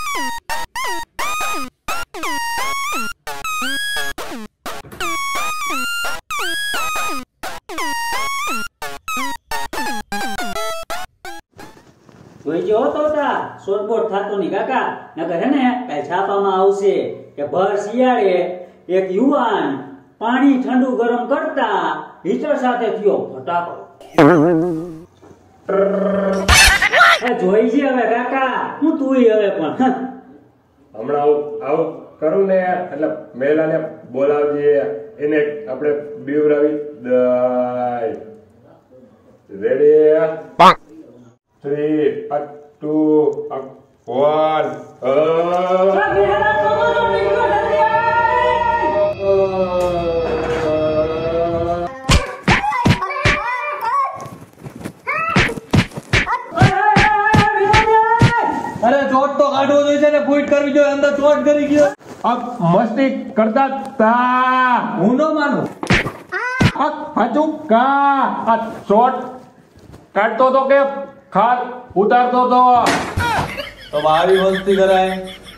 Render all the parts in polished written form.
જોઈજો તો તા સોરબોટ થાતો ની કાકા નકર હે ને કાઈ છાપામાં આવશે કે ભર શિયાળે એક યુવાન પાણી ઠંડુ ગરમ કરતા હીટર સાથે થયો ફટાકો. જોઈજે હવે કાકા હું તુંય હવે પણ હમણાં આવું કરું ને એટલે મહિલાને બોલાવજે, એને આપણે બીવરાવી દઈ. રેડી 3 2 1 અરે ચોટ તો કાઢવો જોઈએ ને, ફૂટ કરવી જોઈએ, અંદર ચોટ કરી ગયો. મસ્તી કરતા તા હું ન માનું. હાચું કા આ શોટ કાઢતો તો કે ખાટ ઉતારતો તો મારી મસ્તી કરાય.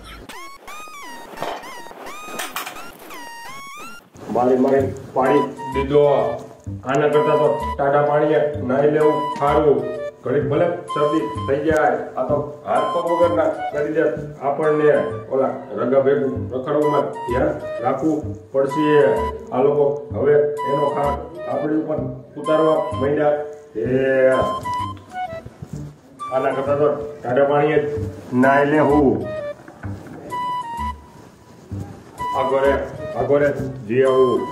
મારી પાણી દીધો. આના કરતા તો ટાટા પાણીએ નાઈ લેવું સારું. ઘડીક ભલે શરદી થઈ જાય, આ તો હાથ પગ વગરના કરી દે. આપણને ઓલા રગા ભેગું રખડવામાં ધ્યાન રાખવું પડશે. આ લોકો હવે એનો ખાટ આપણી ઉપર ઉતારવા માંડ્યા. આના કરતા તો ટાટા પાણીએ નાઈ લેવું. આગોરે જી આવું.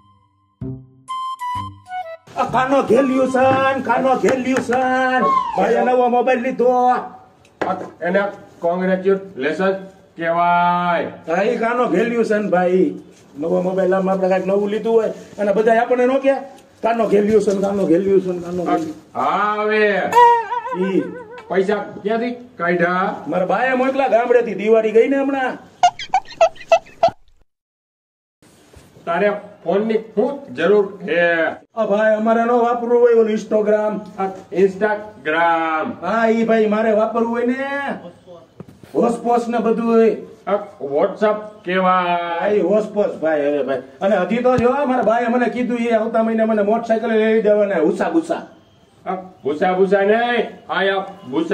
કાનો ઘેલ્યુસન ભાઈ નવો મોબાઈલ લીધો. એને કોંગ્રેચ્યુલેશન કહેવાય. ભાઈ કાનો ઘેલ્યુસન ભાઈ નવો મોબાઈલ આમાં આપણે કાંઈક નવું લીધું હોય અને બધા આપણને નો કે કાનો ઘેલ્યુસન. હવે ઈ પૈસા ક્યાંથી કાઢ્યા? મારા બાએ મોકલા ગામડેથી. દિવાળી ગઈ ને હમણાં. તારે ફોનની શું જરૂર છે? ભાઈ અમારે નો વાપરવું હોય ઓલું ઇન્સ્ટાગ્રામ. હા ઈ ભાઈ મારે વાપરવું હોય ને, હોસપોસ ને બધું હોય. વોટ્સઅપ કેવાય. હોસપોસ ભાઈ. હવે ભાઈ અને હજી તો જો મારા ભાઈએ મને કીધું એ આવતા મહિને મને મોટરસાયકલ લઈ દેવાના. ભૂસા ભૂસા નહીં, આયા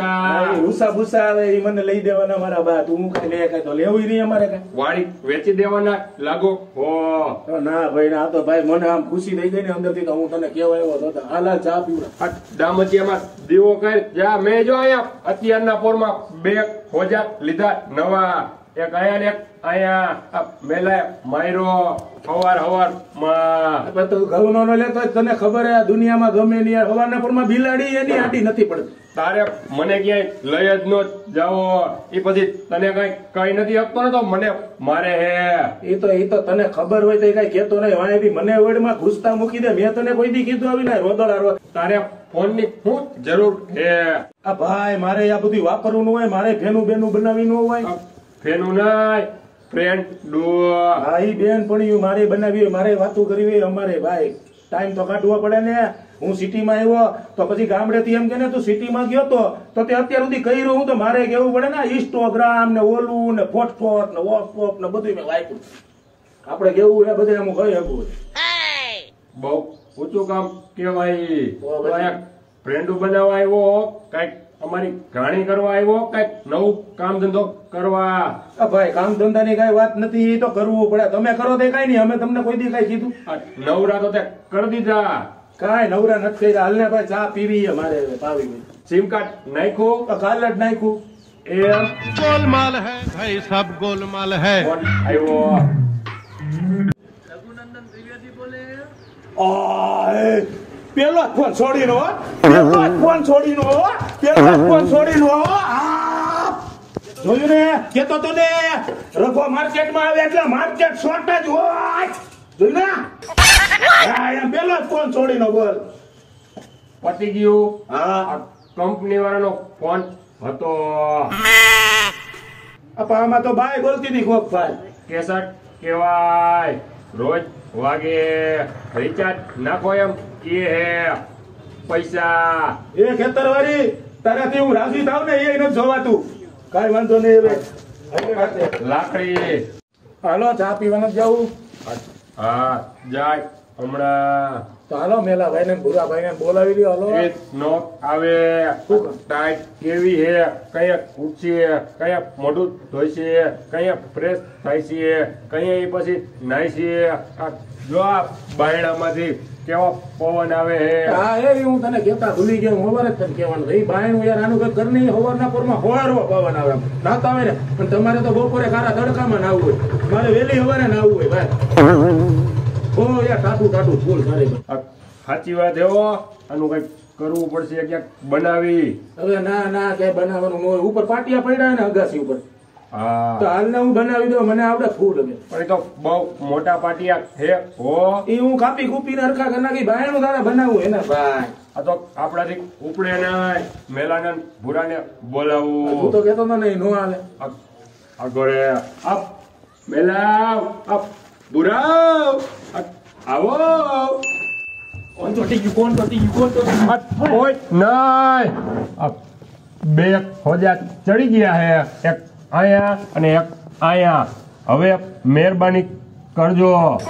ભૂસા આવે એ મને લઈ દેવાના મારા બા. તું કઈ લે કઈ તો લેવું નહીં અમારે કઈ. વાડી વેચી દેવાના લાગો. ના ભાઈ ના તો ભાઈ મને આમ ખુશી થઈ ગઈ ને અંદર થી તો હું તને કેવા આવ્યો હતો. હાલ ચા પીવડા. દામતિયામાં દીવો કર જા. મેં જો અહીંયા અત્યારના પોરમાં 2 હોજા લીધા નવા. એક આયા ને એક આયા મેલા માયરો હવાર માં. તું ઘઉં નો લેતો તને ખબર હે દુનિયામાં ગમે નહીં હવારના પોરમાં બિલાડી એની આડી નથી પડતી. તારે મને ક્યાંય લઈ જ નો જાઓ. એ પછી તને કઈ નથી આપતો ને તો મને મારે હે. એ તો તને ખબર હોય તો કઈ કેતો નહીં. વાંધી મને વર્ડમાં ઘૂસતા મૂકી દે. મેં તને કોઈ દી કીધું આવી ના રોદડા. તારે ફોન ની શું જરૂર છે? આ ભાઈ મારે આ બધું વાપરવું હોય. મારે ફેનું બેનું બનાવી ન હોય. ફેનું નહીં, ફ્રેન્ડ ડો. ભાઈ બેન પણ મારે બનાવી હોય, મારે વાતો કરવી હોય. અમારે ભાઈ ટાઈમ તો કાઢવો પડે ને. હું સિટીમાં આવ્યો તો પછી ગામડેથી એમ કે ને તું સિટીમાં ગયો તો તે અત્યાર સુધી કર્યું હું તો મારે કેવું પડે ને. ઇન્સ્ટાગ્રામ ને ઓલું ને ફોટોશોપ ને વોટ્સઅપ ને બધું મેં વાપર્યું. આપણે કેવું એ બધે હું કહી શકું. બહુ ઊંચું કામ કેવાય. ફ્રેન્ડો બનાવવા આવ્યો, કઈક અમારી ઘાણી કરવા આવ્યો, કઈક નવું કામ ધંધો કરવા. ભાઈ કામ ધંધા ની કઈ વાત નથી. એ તો કરવું પડે. તમે કરો તે કઈ નહીં. અમે તમને કોઈ દી કઈ કીધું? નવરા તો તે કરી દીધા. કઈ નવરા નથી કર્યા. હાલ ને ભાઈ ચા પીવી મારે પાવી. સિમ કાર્ડ નાખ્યું? કાલ જ નાખ્યું. गोलमाल है भाई, सब गोलमाल है. આવ્યો. રઘુનંદન ત્રિવેદી બોલે. પેલો ફોન છોડીનો. જોયું ને કેતો તો ને રઘો માર્કેટમાં આવે એટલે માર્કેટ શોર્ટ જ હોય. જોયું ને પેલો ફોન છોડીનો. બોલ પતી ગયું. હા કંપની વાળાનો ફોન હતો. આમાં તો બાય બોલતી હતી. કોક ભાઈ કેસટ કેવાય. રોજ વાગે રિચાર્જ નાખો એમ કે હે પૈસા. એ ખેતરવાળી તારાથી હું રાજી થાવ ને એ નથી જોવાતું. કઈ વાંધો નહીં. હવે લાકડી. હાલો ચા પીવા નથી જવું? હા જાય હમણાં. તો હાલો મેલાભાઈ ને ભૂરાભાઈ ને બોલાવી લ્યો. હાલો એ નો આવે. ટાઈટ કેવી હે, કયા ઉઠશે, કયા મોઢું ધોઈ છે, કયા ફ્રેશ થાય છે, કયા પછી નાય છે. આ જો આ બાયણામાંથી કેવો પવન આવે હે. હા એ હું તને કેતા ભૂલી ગયો. ખબર જ તને કહેવાનું એ બાયણું યાર આનું કઈ ઘરની હવારના પોરમાં હોવારવો પવન આવે નાતા આવે ને. પણ તમારે તો બપોરે કારા તડકામાં નાવું હોય, મારે વહેલી હવારે નાવું હોય ભાઈ. ઓ યાર ટાટું ફૂલ કરે. સાચી વાત એવો. આનું કઈ કરવું પડશે ક્યાંક બનાવી. હવે ના કઈ બનાવવાનું ન હોય. ઉપર પાટિયા પડ્યા ને અગાસી ઉપર. હા તો હાલને હું બનાવી દઉં, મને આવડે ફૂલ હવે. પણ એ તો બહુ મોટા પાટિયા હે હો. એ હું કાપી કૂપીને હરખા કરી નાખી. બાયણું તારે બનાવવું એને ભાઈ. આ તો આપણાથી ઉપડે ના. મેલાને ભૂરાને બોલાવું. તું તો કેતો તો નહીં નો હાલે. આગળ આપ મેલાવ આપ ભૂરાવ આવો. કોણ ચોટી ગયું? ઓય નાય. આ બે હોજા ચડી ગયા હે, એક આયા અને એક આયા. હવે મહેરબાની કરજો.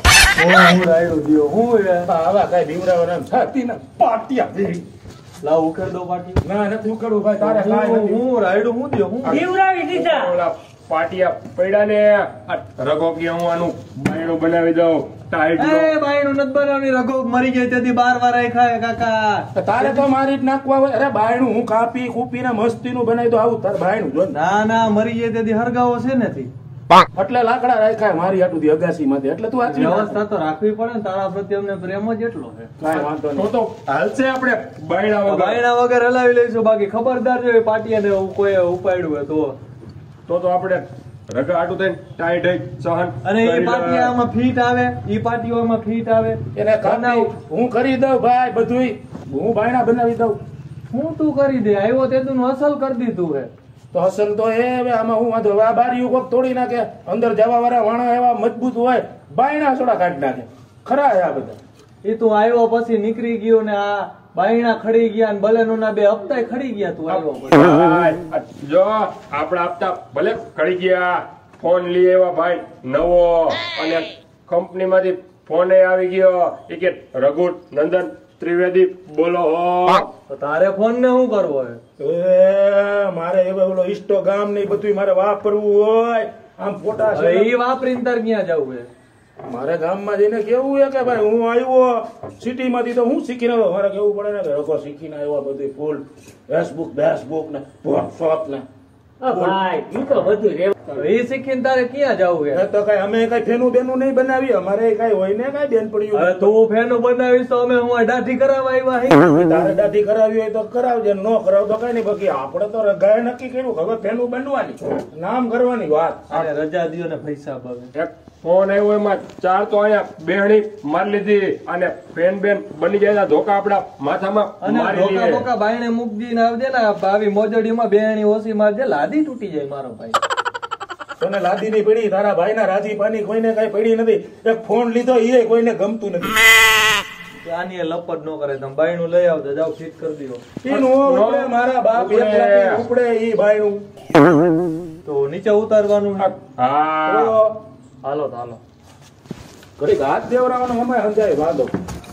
હું રાયડું દ્યો. હું આવા કઈ બીવરાવાના છાતી ના પાટિયા ભેરી. લાવ ઉખેર દો પાટી. ના નથી ઉકળવું ભાઈ, તારે કાંઈ નથી. હું રાયડું હું દ્યો. હું જીવરાવી દીધા. ઓલા પાટિયા પડ્યા ને આ રગો કે હું આનું બાયણું બનાવી દઉં. ટાઈટ એ બાયણું નથી બનાવની. રઘો મરી ગઈ તેથી 12 વાર ખાય કાકા. તારે તો મારી જ નાખવા હોય. અરે બાયણું હું કાપી કૂપીને મસ્તીનું બનાવી દઉં. આવું તારે બાયણું જો ને. ના મરી ગઈ તેથી હરગાવો છે નથી. એટલે લાકડા રાખ્યા મારી હાટુથી અગાસી માંથી. એટલે તું આચી વ્યવસ્થા તો રાખવી પડે ને. તારા પ્રત્યે અમને પ્રેમ જ એટલો છે. કાંઈ વાંધો તો નહીં. તો હાલશે આપણે બાયણા વગર. બાયણા વગર હલાવી લઈશું. બાકી ખબરદાર જો પાટિયા ને કોઈ ઉપાડ્યું હોય તો આપણે રગા આટું થઈને ટાઈટ સહન અને એ કરી પાટિયા આમાં ફીટ આવે. એ પાટીઓમાં ફીટ આવે. એને કાપી હું કરી દઉં ભાઈ બધુંય. હું બાયણા બનાવી દઉં. હું તું કરી દે. આવ્યો તે તું અસલ કરી દીધું હે. તો અસલ તો એ હવે આમાં હું વાંધો. આ બારીઓ કોક તોડી નાખે, અંદર જવા વાળા વાણા એવા મજબૂત હોય, બાયણા સોડા કાઢી નાખે. ખરા છે આ બધા. એ તું આવ્યો પછી નીકળી ગયો ને આ બાયણા ખડી ગયા ને બલેનો ના 2 હપ્તા ખડી ગયા. તું આવ્યો પછી. જો આપડા હપ્તા ભલે કરી ગયા. ફોન લઈ આવ્યા ભાઈ નવો, અને કંપની માંથી ફોન આવી ગયો. એ કે રઘુ નંદન ત્રિવેદી બોલો હો. તો તારે ફોન ને શું કરવો હે? એ મારે હવે ઓલો ઇન્સ્ટાગ્રામ ને બધું મારે વાપરવું હોય. આમ ફોટા હવે ઈ વાપરીને તાર ક્યાં જવું હે? મારે ગામમાં જઈને કેવું છે કે ભાઈ હું આવ્યો સિટી માંથી તો હું શીખીને આવ્યો. મારે કેવું પડે ને કે રઘો શીખીને આવ્યો. બધું ફૂલ ફેસબુક ને વોટ્સઅપ ને ભાઈ ઈ તો બધું રેવા. એ શીખીને તારે ક્યાં જવું હે? તો કઈ અમે કઈ ફેનું બેનું નહીં બનાવી. અમારે કઈ હોય ને કઈ બેન હવે પડ્યું. તું ફેનું બનાવીશ તો અમે હું દાઢી કરાવવા આવ્યા હે. તારે દાઢી કરાવી હોય તો કરાવજે, ન કરાવ તો કઈ નહીં. બાકી આપણે તો રગાએ નક્કી કર્યું હવે ફેનું બનવાની, નામ કરવાની વાત. અને રજા દ્યો ને પૈસા ભાવે. એક ફોન આવ્યો એમાં 4 તો અહીંયા બેહણી મારી લીધી, અને ફેન બેન બની જાય ધોકા આપડા માથામાં અને મારી ધોકા લઈએ. બોકા બાયણે મૂક દીને આવજે ને. આવી મોજડીમાં બેહણી ઓછી મારજે. લાદી તૂટી જાય મારો ભાઈ. તને લાદી ની પડી, તારા ભાઈ ના રાજી પાની કોઈને કઈ પડી નથી. એક ફોન લીધો એ કોઈને ગમતું નથી. આની એ લપટ ન કરે. તમે બાયણું લઈ આવજો. જાઓ ફિટ કરી દો. એનું ઉપડે મારા બાપ ઉપડે. એકલા ઉપડે ઈ ભાઈનું. તો નીચે ઉતારવાનું છે. હા હાલો તો હાલો. ઘડીક હાથ દેવરાવાનો અમાય સમજાય વાંધો.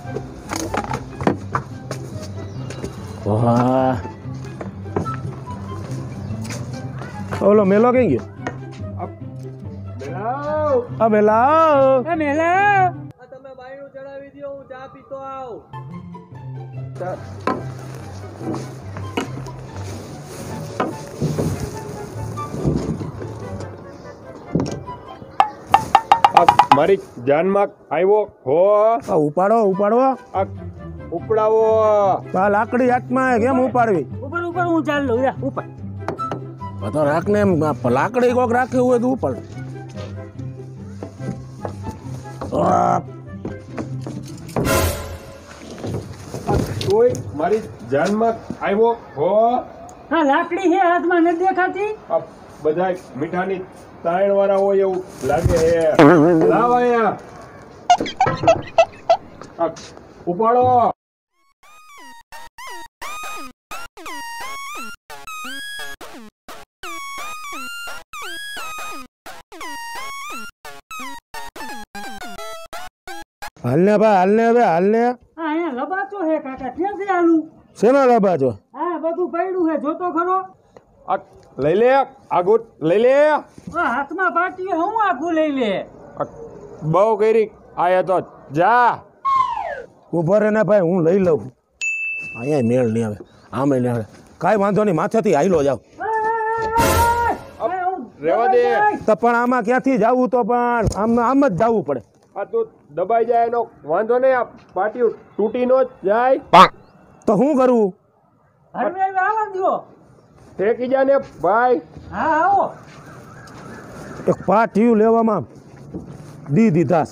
ઓલો મેલો કઈ ગયો? તમે બાયણું ચડાવી દો. હું ચા પીતો આવ. મારી જાનમાં આવ્યો હો. ઉપાડો આ ઉપડાવો. આ લાકડી હાથમાં કેમ ઉપાડવી? ઉપર હું ચાલ લઉં ઉપર. તો રાખ ને એમ લાકડી કોક રાખ્યું હોય તો ઉપાડ. તોય મારી જાનમાં આવ્યો હો. હા લાકડી હે હાથમાં નથી દેખાતી. આ બધા મીઠાની તાણ વાળા હોય એવું લાગે હે. લાવ અહીંયા. આ ઉપાડો. હાલને ભાઈ હાલને હવે હાલને. હા અહીંયા લબાચો હે કાકા ક્યાંથી આલું શેનો લબાજો? હા બધું પડ્યું હે જોતો ખરો આ લઈ લે આગુટ લઈ લે. હાથમાં પાટી હું આખું લઈ લે બહુ કરી આયા તો જા. ઉભો રે ને ભાઈ, હું લઈ લઉં. અહીંયા મેળ નહીં આવે, આમે નહીં આવે. કાંઈ વાંધો નહીં, માથેથી હાઈલો જાવ. રેવા દે. તો પણ આમાં ક્યાંથી જવું? તો પણ આમ જ જવું પડે. આ તું દબાઈ જાય એનો વાંધો નહીં. આ પાટિયું તૂટી નો જાય તો શું કરવું? હરવે આવવા દો. ઠેકી જા ને ભાઈ. હા આવો. એક પાટિયું લેવામાં દી દીધાસ.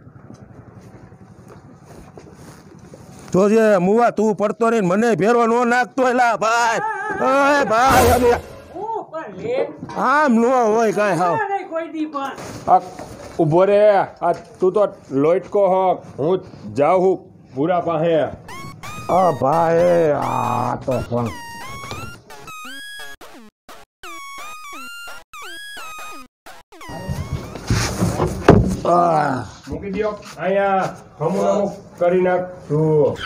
જોજે મુવા તું પડતો રહીને મને ફેરવા નો નાખતો એલા ભાઈ. ઓય ભાઈ હવે હું પણ લે આમ નો હોય કાંઈ હાવ. નહીં કોઈ દી પણ આ ઉભો રે. આ તું તો લોટકો હોક. હું જાઉં હું ભૂરા પાસે. આ ભાઈ આ તો પણ મૂકી દો અહીંયા. હમું કરી નાખ તું.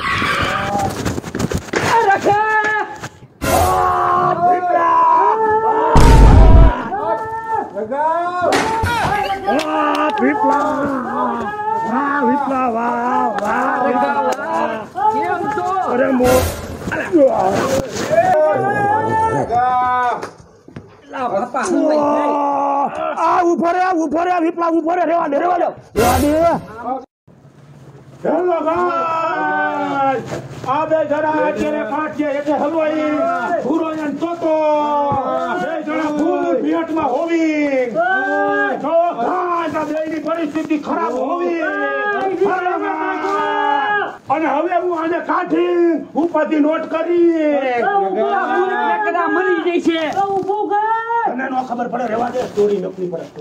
ઉભો રે વિપ્લા ઉભો રે. રેવા દે હેલો ભાઈ, આ બે જણા અત્યારે પાટીએ એટલે હલવાઈ ભૂરો ને તોતો બે જણા ફૂલ ભેટમાં હોવી. જો આ બેની પરિસ્થિતિ ખરાબ હોવી. અને હવે હું આને કાઢી ઉપાધિ નોટ કરી મરી જઈ છે તને નો ખબર પડે. રેવા દે, સ્ટોરી નકલી પડે.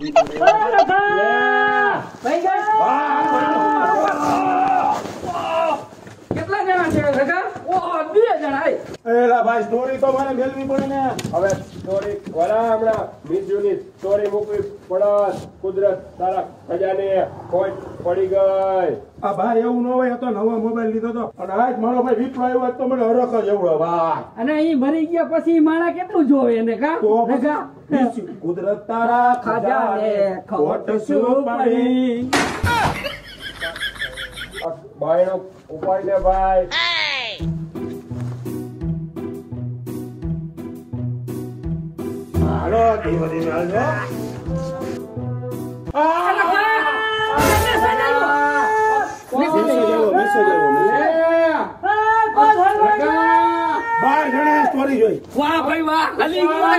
કેટલા જણા છે કાકા? ઓહો 2 જણા. એલા ભાઈ, સ્ટોરી તો મારે મેળવી પડે ને. હવે સ્ટોરી વરા હમણાં બીજુની સ્ટોરી મૂકવી પડત. કુદરત તારા ખજાને કોઈ પડી ગઈ. આ ભાઈ એવું ન હોય, તો નવો મોબાઈલ લીધો તો અને આજ મારો ભાઈ વિપ્રો આવ્યો તો મને હરખ જ એવડો ભાઈ. અને ઈ મરી ગયા પછી માણા કેટલું જોવે એને કા તો કાકા? કુદરત તારા ખજાને ખોટ શું પડી. આ બાયણો ઉપાડ લે ભાઈ. હાલો ધીમે ધીમે હાલજો. મેસેજ ભાઈ ઘણા સ્ટોરી જોઈ. વાહ ભાઈ વાહ હલી ગયો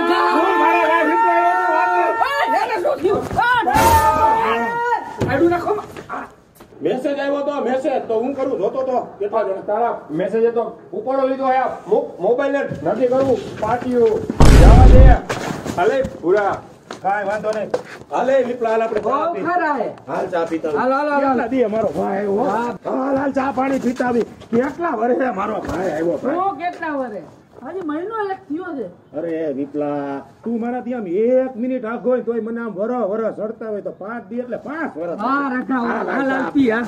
મેસેજ આવ્યો તો મેસેજ તો હું કરું જોતો તો કેટલા જણા તારા મેસેજ તો ઉપાડો લીધો. મોબાઈલ ને નથી કરવું. પાટિયું જવા દે. હાલે પૂરા. કાંઈ વાંધો નહીં. હાલે વિપ્લા હાલ આપણે ચા પી. હાલ ચા પીતા હાલ, હાલ, હાલ. કેટલા દી મારો ભાઈ આવ્યો. હાલ ચા પાણી પીતા આવી. કેટલા વર્ષે મારો ભાઈ આવ્યો ભાઈ. કેટલા વરે હજી મહિનો એક થયો છે. અરે વિપ્લા, તું મારા ત્યાં 1 મિનિટ આગો હોય તોય મને આમ વરસ સડતા હોય તો 5 દી એટલે 5 વર્ષ. હા રખા હાલ આપી હા.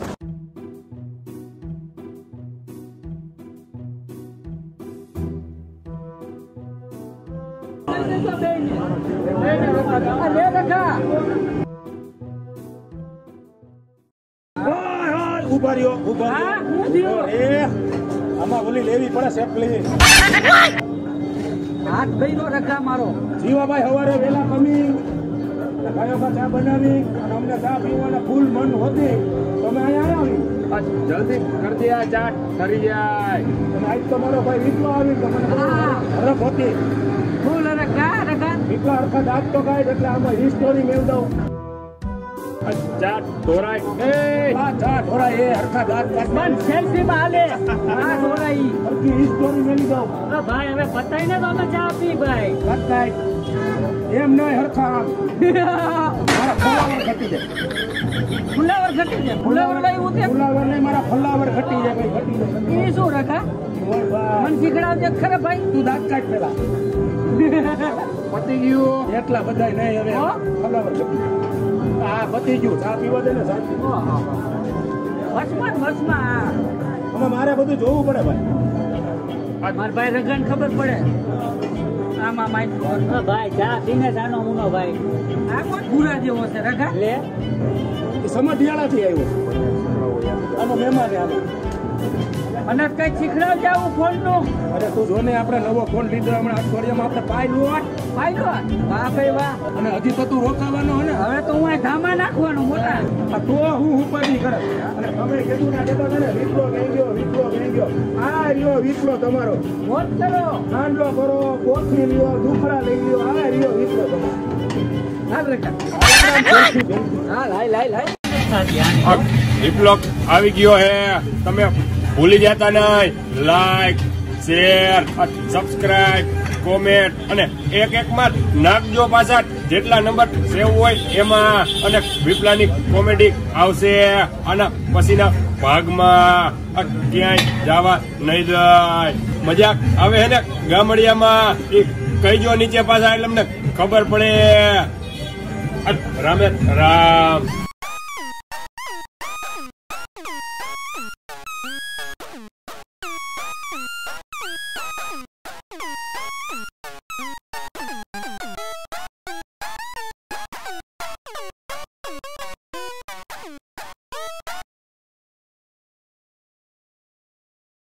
ઉભા રહ્યો, ઉભા રહ્યો. અરે, આમાં ઓલી લેવી પડે સેપલી. હાથ ભાઈ નો રખા મારો. જીવાભાઈ સવારે વેલા કમી ગાયોમાં ચા બનાવી અને અમને ચા પીવાના ફૂલ મન હોતી તમે અહીંયા આવી. જલ્દી કરી દે. આ ચાટ કરી જાય. અને આજ તો મારો ભાઈ વિપ્લો આવી તો મને હરખ હોતી. ફૂલ રખા વિપ્લા હરખા દાંત તો કાઢ એટલે આમાં હિસ્ટોરી મેળ દઉં. ચા ઢોરાય ચા ઢોરાય એ હરખા દાંત કાઢ પણ સેલ્ફી માં હાલે આ ઢોરાઈ હરખી હિસ્ટોરી મેલી દઉં ભાઈ હવે પતાઈ ને તો અમે ચા પી ભાઈ બતાય એમ નહીં હરખા મારા ફલાવર ઘટી જાય ફુલાવર ઘટી જાય ફુલાવર લાવ્યું તે ફુલાવર નહીં મારા ફલાવર ઘટી જાય ભાઈ ઘટી જાય એ શું રખા ઓય ભાઈ મન શીખડાવજે ખરા ભાઈ તું દાંત કાઢ પેલા પતી ગયું એટલા બધા નહીં હવે હો? ફલાવર ઘટી આ પતી ગયું ચા પીવા દે ને શાંતિ વસમાં હવે મારે બધું જોવું પડે ભાઈ મારા ભાઈ રગન ખબર પડે આમાં માઈ ભાઈ ચા પીને જાનો મુનો ભાઈ આ કોણ ભૂરા જેવો છે રગા લે સમઢિયાળાથી આવ્યો આનો મહેમાન આનો અને કઈ શીખડાવજે આવું ફોન નું અરે તું જો ને આપણે નવો ફોન લીધો હમણાં અઠવાડિયામાં આપણે પાયલું ફાયદો વાહ ભાઈ વાહ અને હજી તો તું રોકાવાનો હે ને હવે તો હું અહીં ધામા નાખવાનું મોટા આ તો હું ઉપાધિ કરે અને તમે કીધું ના દેતા ને વીટલો ગઈ ગયો આ રહ્યો વીટલો તમારો મોજ કરો નાનલો કરો કોથળી લ્યો દુખડા લઈ લ્યો આ રહ્યો વીટલો તમારો હાલ રગા હાલ હાલ રિપ્લોક આવી ગયો હે તમે ભૂલી જતા નહીં લાઈક શેર સબસ્ક્રાઇબ કોમેન્ટ અને એક માં નાખજો પાછા જેટલા નંબર સેવ હોય એમાં અને વિપ્લાની કોમેડી આવશે અને પછીના ભાગમાં ક્યાંય જવા નહીં જાય મજાક આવે હે ને ગામડિયામાં એ કહીજો નીચે પાછા એટલે અમને ખબર પડે રામે રામ